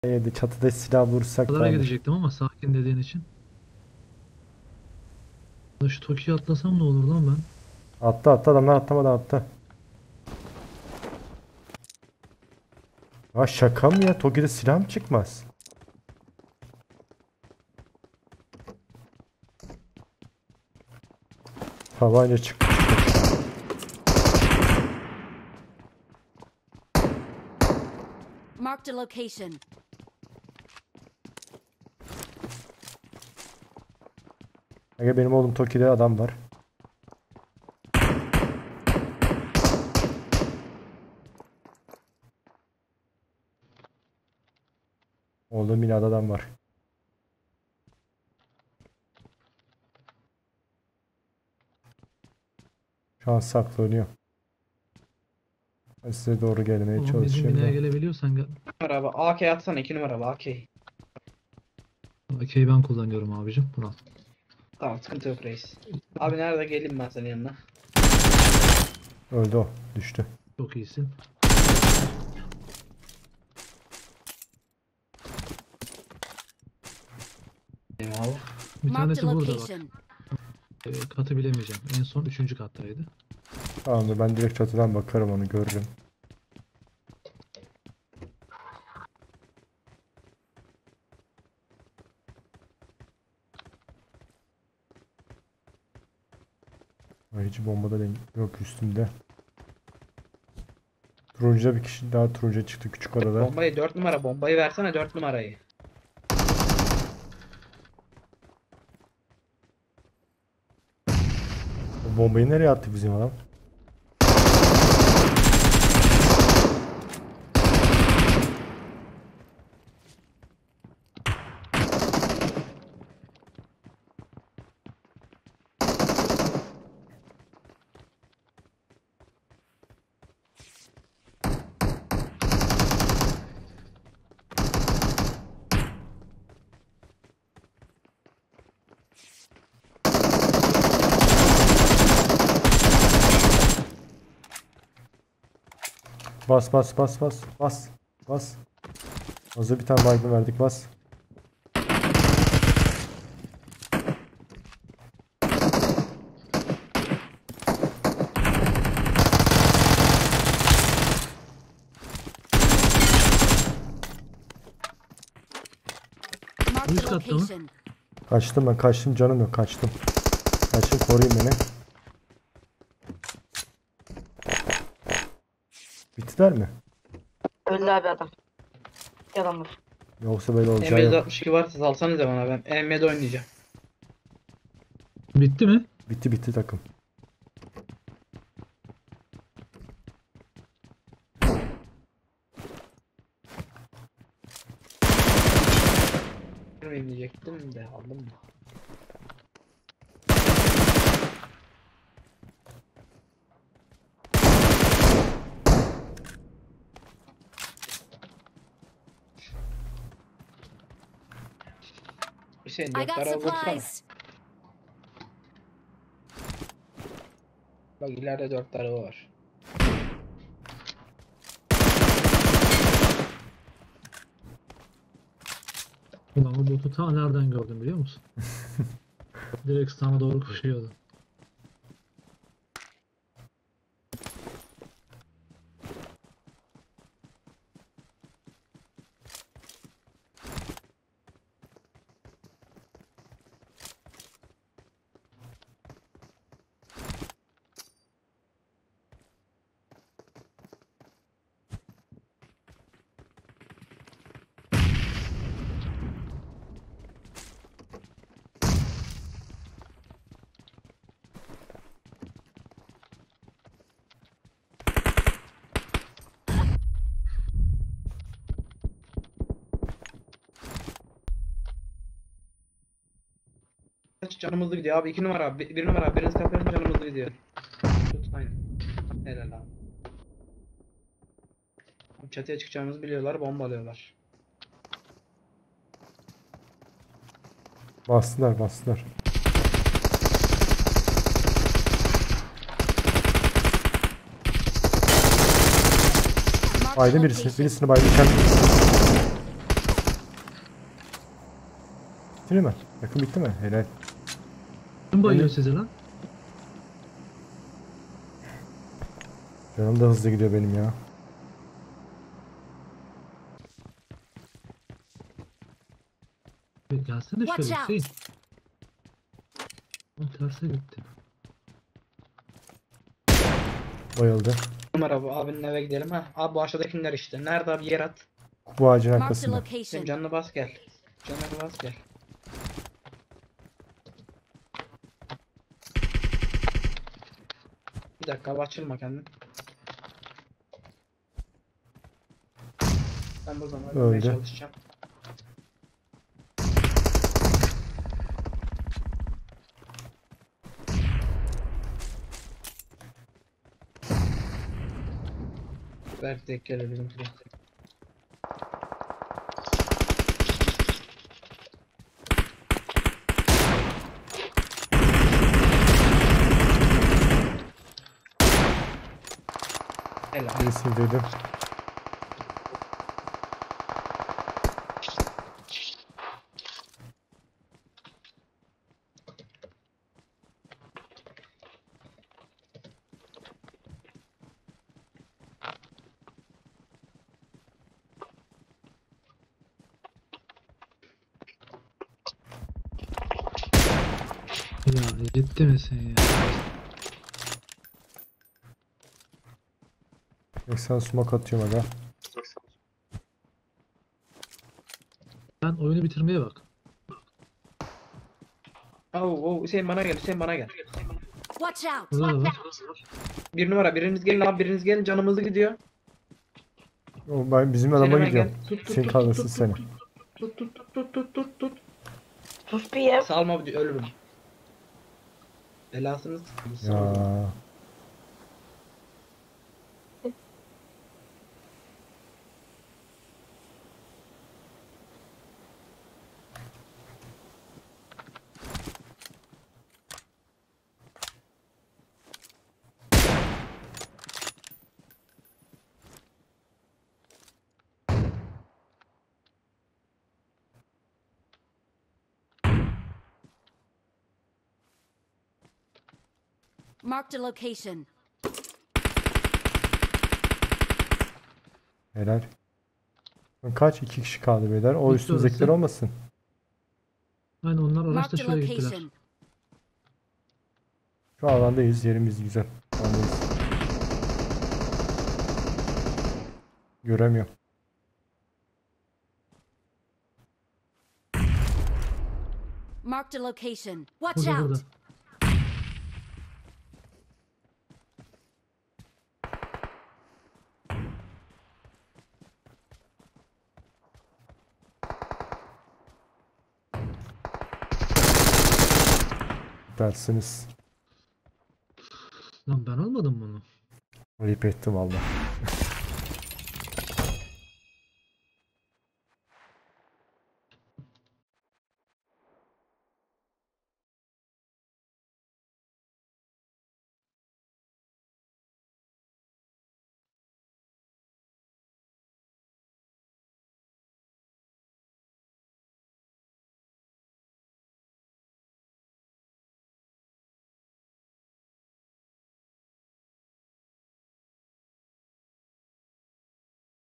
Çatıda silah vursak da Pazara olur. gidecektim ama sakin dediğin için. Ya şu Toki'ye atlasam ne olur lan ben? Attı attı, adamlar atlamadan attı. Ya şaka mı ya? Toki'de silah mı çıkmaz? Havayla çıktı. Marked a location. Aga benim oğlum Toki'de adam var. Oğlum binada adam var. Şu an saklanıyor. Ben size doğru gelmeye Oğlum bizim çalışıyorum binaya da. gelebiliyorsan gel. Araba AK atsana 2 numara AK. Okey ben kullanıyorum abicim. Bunu al. Tamam sıkıntı yok reis. Abi nerede geleyim ben senin yanına. Öldü o. Düştü. Çok iyisin. Eyvallah. Bir Marked a tanesi burada bak. location. Katı bilemeyeceğim. En son 3. kattaydı. Tamamdır, ben direkt çatıdan bakarım, onu görürüm. Ay, hiç bombada değil. Yok üstümde. Turuncuda bir kişi daha turuncuya çıktı küçük odada. Bombayı 4 numara bombayı versene 4 numarayı. O bombayı nereye attı bizim adam? Bas bas bas bas bas bas. Hazır bir tane baygın verdik, bas. Marked Üst a katta mı? location. Kaçtım ben, kaçtım, canım yok, kaçtım. Kaçtım, koruyun beni. Bittiler mi? Öldü abi adam. Bir adam var. Yoksa böyle olacağı yok. M762 varsa salsanıza bana, ben M7 oynayacağım. Bitti mi? Bitti bitti takım. Girmeyeyim diyecektim de aldım mı? Hüseyin I 4 got araba vursana. supplies. Bak ileride 4 araba var. Ulan o botu ta nereden gördüm biliyor musun? Direkt sana doğru koşuyordu. Kaç canımızlı gidiyor abi, 2 numara abi, 1 numara abi, biriniz kapatın, canımızlı gidiyor. Tut aynen. Helal abi. Çatıya çıkacağımızı biliyorlar, bombalıyorlar. Bastılar bastılar. Marked a Baydı birisi. location. Birisini baydı. Bitti mi? Yakın bitti mi? Helal. Kim bayıyor Benim- sizi lan? Canım da hızlı gidiyor benim ya. Gelsene Watch şöyle out. Hüseyin. Tam terse gitti. Bayıldı. Numara bu abinin eve gidelim ha. Abi bu aşağıdakiler işte. Nerede abi yer at. Bu ağacın Marked a arkasında. Senin location. canını bas gel. Canını bas gel. Bir dakika abi açılma kendin. Ben buradan öldürmeye Öldü. çalışacağım. Belki tek gelir bizimki. Helal. Birisini dedim. Ya ciddi misin ya? 80 smoke atıyorum aga. Sen oyunu bitirmeye bak. Hüseyin bana gel, Hüseyin bana gel. Watch out. Burada da var. Bir numara, biriniz gelin abi, biriniz gelin, canımızı gidiyor. O ben bizim Sen adama hemen gidiyorum. gel. Tut, tut, Şeyin tut, kalmasın tut, seni. Tut tut tut tut tut tut. Sus bir yer. Salma diyor, ölürüm. Belasını salma. Ya. Marked a location. Helal. Kaç? 2 kişi kaldı beyler. O Bitti üstümüzdekiler orası. olmasın. Aynen onlar araçta Marked a şuraya gittiler. location. Şu alandayız. Yerimiz güzel. Alandayız. Göremiyorum. Marked a location. Watch Burada out. burada. Dersiniz. Lan ben almadım bunu. Ayıp ettim valla.